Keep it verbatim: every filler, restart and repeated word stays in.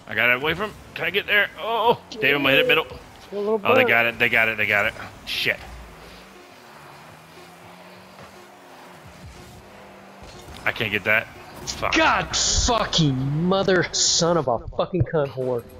I got it away from. Can I get there? Oh, David, I'm gonna hit it middle. Oh, they got it. They got it. They got it. Shit. I can't get that. Fuck. God fucking mother son of a fucking cunt whore.